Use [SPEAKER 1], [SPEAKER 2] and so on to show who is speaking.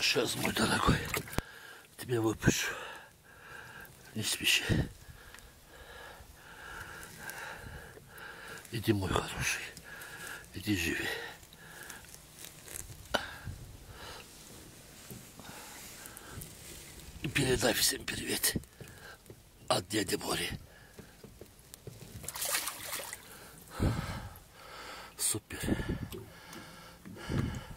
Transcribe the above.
[SPEAKER 1] Сейчас, мой дорогой, тебя выпущу. Не спеши. Иди, мой хороший. Иди живи. И передай всем привет от дяди Бори. Супер.